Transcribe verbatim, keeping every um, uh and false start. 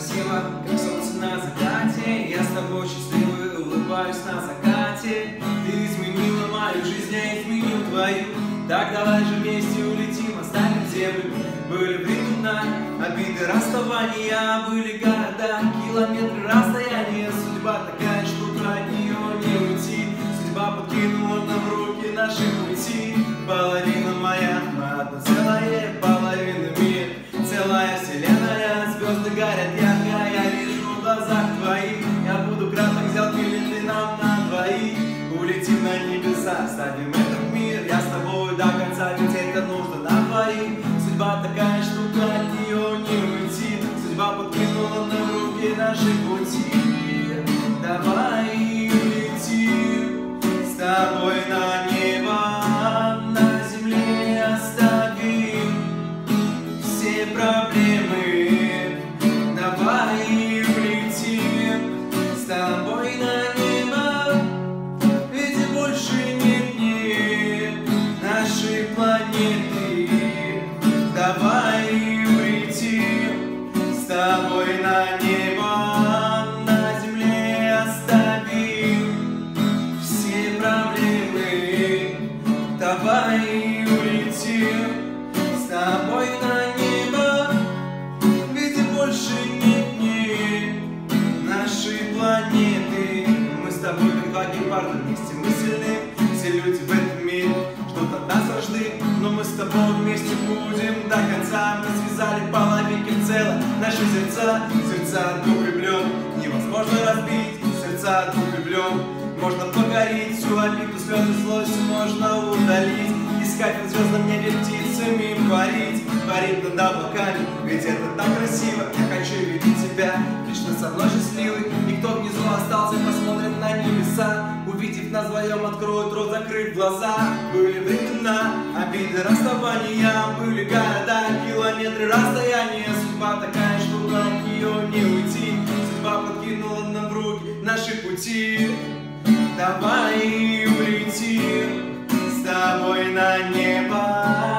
красиво, как солнце на закате. Я с тобой счастливый, улыбаюсь на закате. Ты изменила мою жизнь, я изменил твою. Так давай же вместе улетим, оставим землю. Были времена, обиды, расставания, были города, километры расстояния. Судьба такая штука, от нее не уйти. Судьба подкинула нам в руки наши пути. Половина моя, мы одно целое, половина мир, целая вселенная. Звезды горят ярко, я вижу в глазах твоих. Я буду краток, сделки леты нам на двоих. Улетим на небеса, ставим этот мир. Я с тобой до конца, ведь это нужно нам двоих. Судьба такая штука, от нее не уйти. Судьба подкинула нам в руки наши пути. Давай летим с тобой на небо, на земле оставим все проблемы. Давай улетим с тобой на небо, ведь больше нет дней нашей планеты. Давай улетим с тобой на небо, на земле оставим все проблемы. Давай улетим с тобой на небо, ведь больше нет дней нашей планеты. Мы с тобой как два гепарда, вместе мы сильны. Все люди в этом мире что-то от нас вражды, но мы с тобой вместе будем до конца. Мы связали половинки в целое наши сердца. Сердца двух влюблен невозможно разбить. Сердца двух влюблен можно покорить. Всю обиду, слезы, злость можно удалить. Искать в звездном небе птицами парить. Парить над облаками, ведь это так красиво. Я хочу видеть тебя лично со мной счастливый. И кто внизу остался, посмотрит на небеса. Увидев нас вдвоем, откроют рот, закрыв глаза. Были времена, обиды, расставания, были города, километры расстояния. Судьба такая штука, от нее не уйти. Судьба подкинула нам в руки наши пути. Давай улетим с тобой на небо.